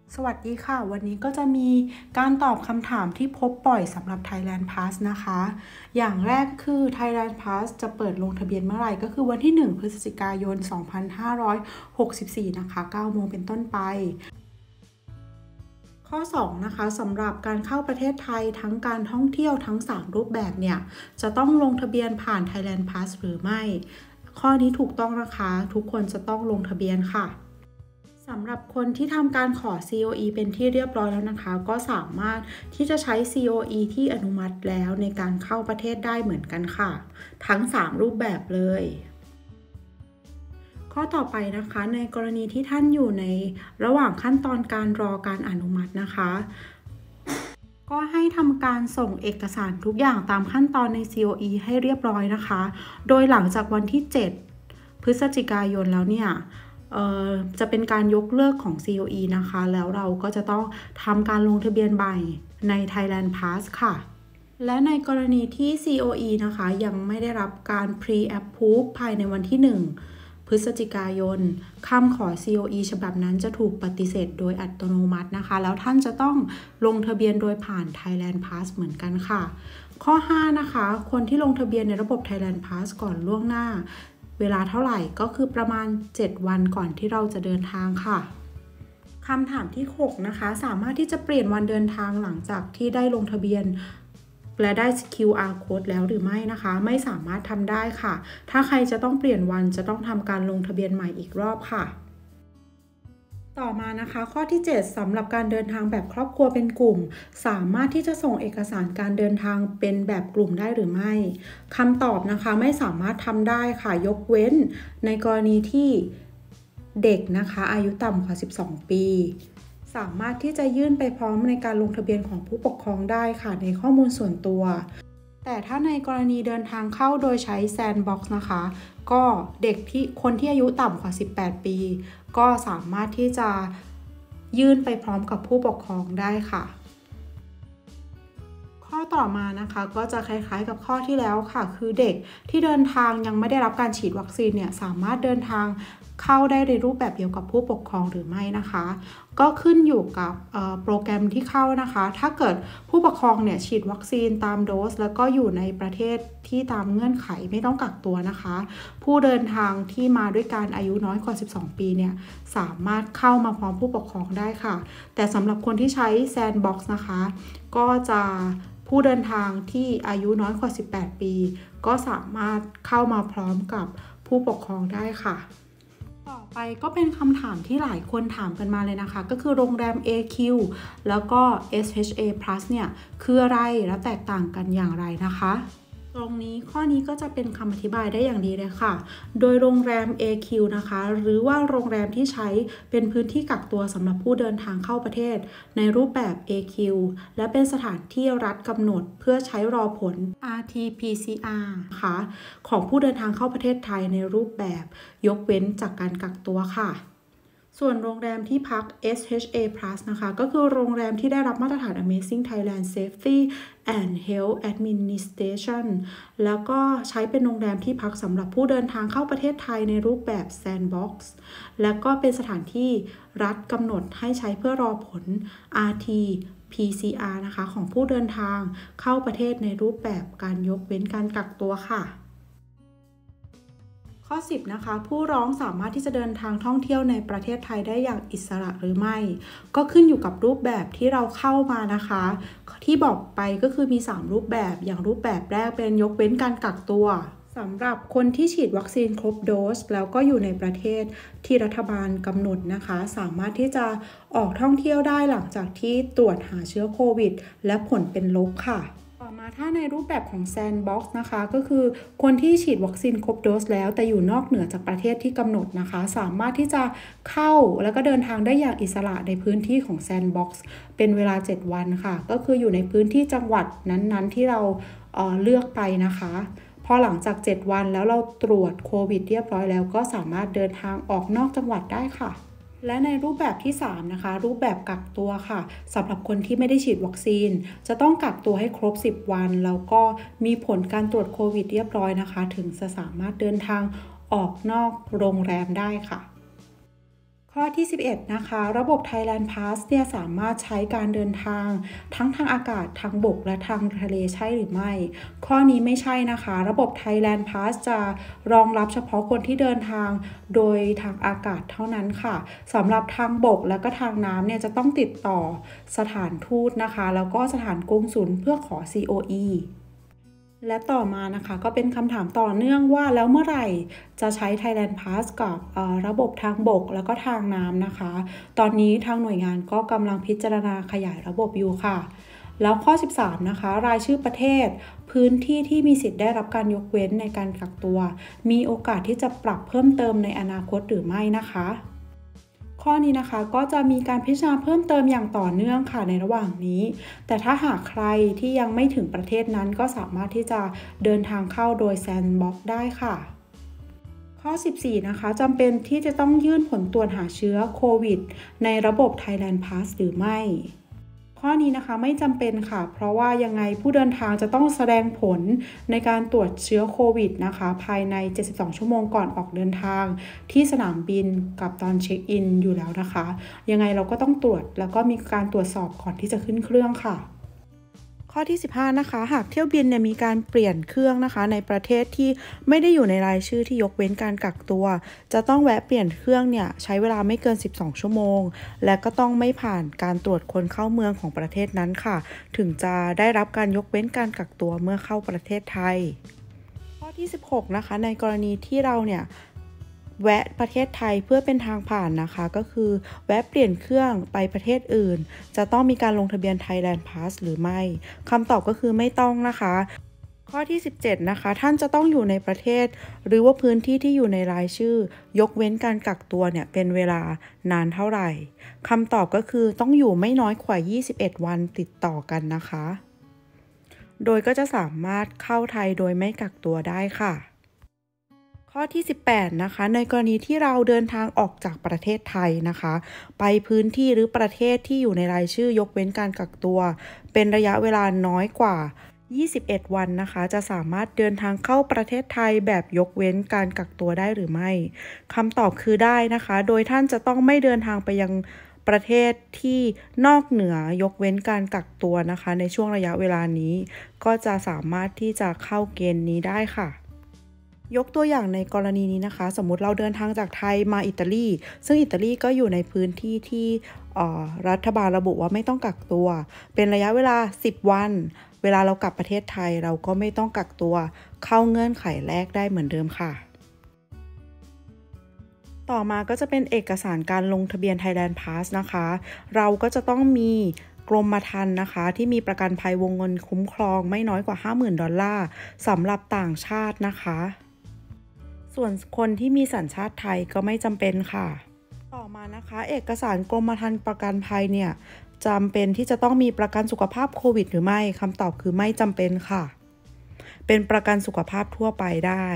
สวัสดีค่ะวันนี้ก็จะมีการตอบคำถามที่พบบ่อยสำหรับ Thailand Pass นะคะอย่างแรกคือ Thailand Pass จะเปิดลงทะเบียนเมื่อไหร่ก็คือวันที่1พฤศจิกายน2564นะคะ9โมงเป็นต้นไปข้อ2นะคะสำหรับการเข้าประเทศไทยทั้งการท่องเที่ยวทั้ง3รูปแบบเนี่ยจะต้องลงทะเบียนผ่าน Thailand Pass หรือไม่ข้อนี้ถูกต้องนะคะทุกคนจะต้องลงทะเบียนค่ะสำหรับคนที่ทำการขอ COE เป็นที่เรียบร้อยแล้วนะคะก็สามารถที่จะใช้ COE ที่อนุมัติแล้วในการเข้าประเทศได้เหมือนกันค่ะทั้ง3รูปแบบเลยข้อต่อไปนะคะในกรณีที่ท่านอยู่ในระหว่างขั้นตอนการรอการอนุมัตินะคะก็ให้ทำการส่งเอกสารทุกอย่างตามขั้นตอนใน COE ให้เรียบร้อยนะคะโดยหลังจากวันที่7พฤศจิกายนแล้วเนี่ยจะเป็นการยกเลิกของ COE นะคะแล้วเราก็จะต้องทำการลงทะเบียนใหม่ใน Thailand Pass ค่ะและในกรณีที่ COE นะคะยังไม่ได้รับการ Pre-approve ภายในวันที่1พฤศจิกายนคำขอ COE ฉบับนั้นจะถูกปฏิเสธโดยอัตโนมัตินะคะแล้วท่านจะต้องลงทะเบียนโดยผ่าน Thailand Pass เหมือนกันค่ะข้อ5นะคะคนที่ลงทะเบียนในระบบ Thailand Pass ก่อนล่วงหน้าเวลาเท่าไหร่ก็คือประมาณ7วันก่อนที่เราจะเดินทางค่ะคำถามที่6นะคะสามารถที่จะเปลี่ยนวันเดินทางหลังจากที่ได้ลงทะเบียนและได้ QR code แล้วหรือไม่นะคะไม่สามารถทำได้ค่ะถ้าใครจะต้องเปลี่ยนวันจะต้องทำการลงทะเบียนใหม่อีกรอบค่ะต่อมานะคะข้อที่7สำหรับการเดินทางแบบครอบครัวเป็นกลุ่มสามารถที่จะส่งเอกสารการเดินทางเป็นแบบกลุ่มได้หรือไม่คำตอบนะคะไม่สามารถทำได้ค่ะยกเว้นในกรณีที่เด็กนะคะอายุต่ำกว่า12ปีสามารถที่จะยื่นไปพร้อมในการลงทะเบียนของผู้ปกครองได้ค่ะในข้อมูลส่วนตัวแต่ถ้าในกรณีเดินทางเข้าโดยใช้ Sandbox นะคะก็คนที่อายุต่ำกว่า18ปีก็สามารถที่จะยื่นไปพร้อมกับผู้ปกครองได้ค่ะข้อต่อมานะคะก็จะคล้ายๆกับข้อที่แล้วค่ะคือเด็กที่เดินทางยังไม่ได้รับการฉีดวัคซีนเนี่ยสามารถเดินทางเข้าได้ในรูปแบบเดียวกับผู้ปกครองหรือไม่นะคะก็ขึ้นอยู่กับโปรแกรมที่เข้านะคะถ้าเกิดผู้ปกครองเนี่ยฉีดวัคซีนตามโดสแล้วก็อยู่ในประเทศที่ตามเงื่อนไขไม่ต้องกักตัวนะคะผู้เดินทางที่มาด้วยการอายุน้อยกว่า12ปีเนี่ยสามารถเข้ามาพร้อมผู้ปกครองได้ค่ะแต่สำหรับคนที่ใช้ Sandbox นะคะก็จะผู้เดินทางที่อายุน้อยกว่า18ปีก็สามารถเข้ามาพร้อมกับผู้ปกครองได้ค่ะต่อไปก็เป็นคำถามที่หลายคนถามกันมาเลยนะคะก็คือโรงแรม AQ แล้วก็ SHA Plus เนี่ยคืออะไรและแตกต่างกันอย่างไรนะคะตรงนี้ข้อนี้ก็จะเป็นคำอธิบายได้อย่างดีเลยค่ะโดยโรงแรม AQ นะคะหรือว่าโรงแรมที่ใช้เป็นพื้นที่กักตัวสำหรับผู้เดินทางเข้าประเทศในรูปแบบ AQ และเป็นสถานที่รัฐกำหนดเพื่อใช้รอผล RT-PCR นะคะของผู้เดินทางเข้าประเทศไทยในรูปแบบยกเว้นจากการกักตัวค่ะส่วนโรงแรมที่พัก SHA Plus นะคะก็คือโรงแรมที่ได้รับมาตรฐาน Amazing Thailand Safety and Health Administration แล้วก็ใช้เป็นโรงแรมที่พักสำหรับผู้เดินทางเข้าประเทศไทยในรูปแบบ Sandbox และก็เป็นสถานที่รัฐกำหนดให้ใช้เพื่อรอผล RT-PCR นะคะของผู้เดินทางเข้าประเทศในรูปแบบการยกเว้นการกักตัวค่ะข้อ10นะคะผู้ร้องสามารถที่จะเดินทางท่องเที่ยวในประเทศไทยได้อย่างอิสระหรือไม่ก็ขึ้นอยู่กับรูปแบบที่เราเข้ามานะคะที่บอกไปก็คือมี3รูปแบบอย่างรูปแบบแรกเป็นยกเว้นการกักตัวสำหรับคนที่ฉีดวัคซีนครบโดสแล้วก็อยู่ในประเทศที่รัฐบาลกำหนดนะคะสามารถที่จะออกท่องเที่ยวได้หลังจากที่ตรวจหาเชื้อโควิดและผลเป็นลบค่ะต่อมาถ้าในรูปแบบของ Sandbox นะคะก็คือคนที่ฉีดวัคซีนครบโดสแล้วแต่อยู่นอกเหนือจากประเทศที่กำหนดนะคะสามารถที่จะเข้าแล้วก็เดินทางได้อย่างอิสระในพื้นที่ของ Sandbox เป็นเวลา7วันค่ะก็คืออยู่ในพื้นที่จังหวัดนั้นๆที่เราเลือกไปนะคะพอหลังจาก7วันแล้วเราตรวจโควิดเรียบร้อยแล้วก็สามารถเดินทางออกนอกจังหวัดได้ค่ะและในรูปแบบที่3นะคะรูปแบบกักตัวค่ะสำหรับคนที่ไม่ได้ฉีดวัคซีนจะต้องกักตัวให้ครบ10วันแล้วก็มีผลการตรวจโควิดเรียบร้อยนะคะถึงจะสามารถเดินทางออกนอกโรงแรมได้ค่ะข้ข้อที่ 11 นะคะระบบ Thailand Pass เนี่ยสามารถใช้การเดินทางทั้งทางอากาศทางบกและทางทะเลใช่หรือไม่ข้อนี้ไม่ใช่นะคะระบบ Thailand Pass จะรองรับเฉพาะคนที่เดินทางโดยทางอากาศเท่านั้นค่ะสำหรับทางบกและก็ทางน้ำเนี่ยจะต้องติดต่อสถานทูตนะคะแล้วก็สถานกงสุลเพื่อขอ COEและต่อมานะคะก็เป็นคำถามต่อเนื่องว่าแล้วเมื่อไหร่จะใช้ Thailand Pass กับระบบทางบกแล้วก็ทางน้ำนะคะตอนนี้ทางหน่วยงานก็กำลังพิจารณาขยายระบบอยู่ค่ะแล้วข้อ 13 นะคะรายชื่อประเทศพื้นที่ที่มีสิทธิ์ได้รับการยกเว้นในการกักตัวมีโอกาสที่จะปรับเพิ่มเติมในอนาคตหรือไม่นะคะข้อนี้นะคะก็จะมีการพิจารณาเพิ่มเติมอย่างต่อเนื่องค่ะในระหว่างนี้แต่ถ้าหากใครที่ยังไม่ถึงประเทศนั้นก็สามารถที่จะเดินทางเข้าโดยแซนด์บ็อกซ์ได้ค่ะข้อ 14 นะคะจำเป็นที่จะต้องยื่นผลตรวจหาเชื้อโควิดในระบบ Thailand Pass หรือไม่ข้อนี้นะคะไม่จำเป็นค่ะเพราะว่ายังไงผู้เดินทางจะต้องแสดงผลในการตรวจเชื้อโควิดนะคะภายใน72 ชั่วโมงก่อนออกเดินทางที่สนามบินกับตอนเช็คอินอยู่แล้วนะคะยังไงเราก็ต้องตรวจแล้วก็มีการตรวจสอบก่อนที่จะขึ้นเครื่องค่ะข้อที่ 15 นะคะหากเที่ยวบินเนี่ยมีการเปลี่ยนเครื่องนะคะในประเทศที่ไม่ได้อยู่ในรายชื่อที่ยกเว้นการกักตัวจะต้องแวะเปลี่ยนเครื่องเนี่ยใช้เวลาไม่เกิน12 ชั่วโมงและก็ต้องไม่ผ่านการตรวจคนเข้าเมืองของประเทศนั้นค่ะถึงจะได้รับการยกเว้นการกักตัวเมื่อเข้าประเทศไทยข้อที่ 16 นะคะในกรณีที่เราเนี่ยแวะประเทศไทยเพื่อเป็นทางผ่านนะคะก็คือแวะเปลี่ยนเครื่องไปประเทศอื่นจะต้องมีการลงทะเบียน Thailand Pass หรือไม่คำตอบก็คือไม่ต้องนะคะข้อที่ 17 นะคะท่านจะต้องอยู่ในประเทศหรือว่าพื้นที่ที่อยู่ในรายชื่อยกเว้นการกักตัวเนี่ยเป็นเวลานานเท่าไหร่คำตอบก็คือต้องอยู่ไม่น้อยกว่า21 วันติดต่อกันนะคะโดยก็จะสามารถเข้าไทยโดยไม่กักตัวได้ค่ะข้อที่ 18 นะคะในกรณีที่เราเดินทางออกจากประเทศไทยนะคะไปพื้นที่หรือประเทศที่อยู่ในรายชื่อยกเว้นการกักตัวเป็นระยะเวลาน้อยกว่า21 วันนะคะจะสามารถเดินทางเข้าประเทศไทยแบบยกเว้นการกักตัวได้หรือไม่คำตอบคือได้นะคะโดยท่านจะต้องไม่เดินทางไปยังประเทศที่นอกเหนือยกเว้นการกักตัวนะคะในช่วงระยะเวลานี้ก็จะสามารถที่จะเข้าเกณฑ์นี้ได้ค่ะยกตัวอย่างในกรณีนี้นะคะสมมุติเราเดินทางจากไทยมาอิตาลีซึ่งอิตาลีก็อยู่ในพื้นที่ที่รัฐบาลระบุว่าไม่ต้องกักตัวเป็นระยะเวลา10 วันเวลาเรากลับประเทศไทยเราก็ไม่ต้องกักตัวเข้าเงื่อนไขแรกได้เหมือนเดิมค่ะต่อมาก็จะเป็นเอกสารการลงทะเบียน Thailand Pass นะคะเราก็จะต้องมีกรมธรรม์นะคะที่มีประกันภัยวงเงินคุ้มครองไม่น้อยกว่า 50,000 ดอลลาร์สำหรับต่างชาตินะคะส่วนคนที่มีสัญชาติไทยก็ไม่จำเป็นค่ะต่อมานะคะเอกสารกรมธรรม์ประกันภัยเนี่ยจำเป็นที่จะต้องมีประกันสุขภาพโควิดหรือไม่คำตอบคือไม่จำเป็นค่ะเป็นประกันสุขภาพทั่วไปได้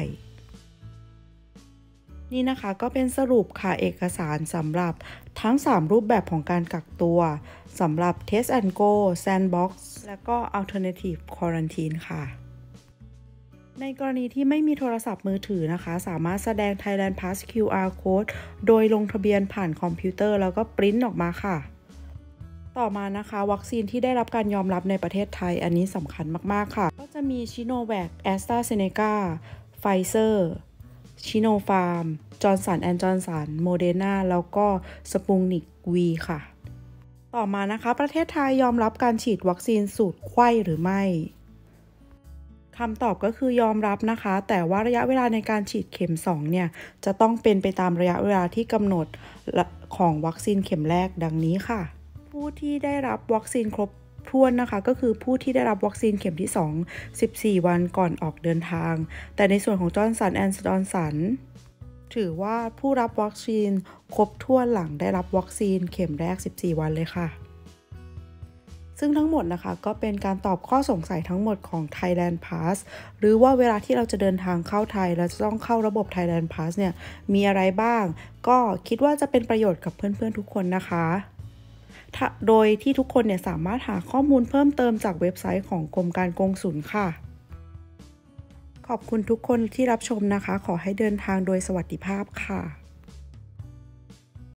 นี่นะคะก็เป็นสรุปค่ะเอกสารสำหรับทั้ง3รูปแบบของการกักตัวสำหรับ Test and Go Sandbox และก็ Alternative Quarantine ค่ะในกรณีที่ไม่มีโทรศัพท์มือถือนะคะสามารถแสดง Thailand Pass QR Code โดยลงทะเบียนผ่านคอมพิวเตอร์แล้วก็ปริ้นออกมาค่ะต่อมานะคะวัคซีนที่ได้รับการยอมรับในประเทศไทยอันนี้สำคัญมากๆค่ะก็จะมีชิโนแวค AstraZeneca Pfizer ชิโนฟาร์ม Johnson & Johnson โมเดอร์นาแล้วก็สปุงนิก V ค่ะต่อมานะคะประเทศไทยยอมรับการฉีดวัคซีนสูตรไข้หรือไม่คำตอบก็คือยอมรับนะคะแต่ว่าระยะเวลาในการฉีดเข็ม2เนี่ยจะต้องเป็นไปตามระยะเวลาที่กำหนดของวัคซีนเข็มแรกดังนี้ค่ะผู้ที่ได้รับวัคซีนครบถ้วนนะคะก็คือผู้ที่ได้รับวัคซีนเข็มที่2 14 วันก่อนออกเดินทางแต่ในส่วนของ Johnson & Johnson ถือว่าผู้รับวัคซีนครบถ้วนหลังได้รับวัคซีนเข็มแรก14 วันเลยค่ะซึ่งทั้งหมดนะคะก็เป็นการตอบข้อสงสัยทั้งหมดของ Thailand Pass หรือว่าเวลาที่เราจะเดินทางเข้าไทยเราจะต้องเข้าระบบ Thailand Pass เนี่ยมีอะไรบ้างก็คิดว่าจะเป็นประโยชน์กับเพื่อนๆทุกคนนะคะโดยที่ทุกคนเนี่ยสามารถหาข้อมูลเพิ่มเติมจากเว็บไซต์ของกรมการกงสุลค่ะขอบคุณทุกคนที่รับชมนะคะขอให้เดินทางโดยสวัสดิภาพค่ะ